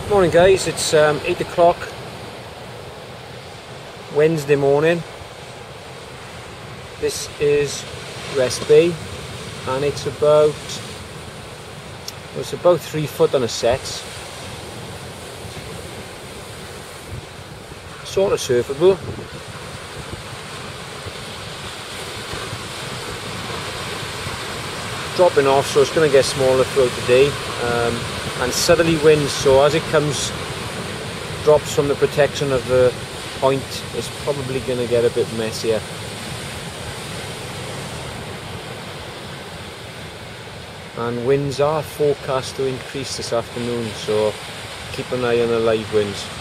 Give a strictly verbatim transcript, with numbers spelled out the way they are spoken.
Morning guys, it's um, eight o'clock Wednesday morning. This is Rest Bay and it's about well, it's about three foot on a set. Sort of surfable. Dropping off, so it's going to get smaller throughout the day, um, and southerly winds, so as it comes drops from the protection of the point, it's probably going to get a bit messier. And winds are forecast to increase this afternoon, so keep an eye on the live winds.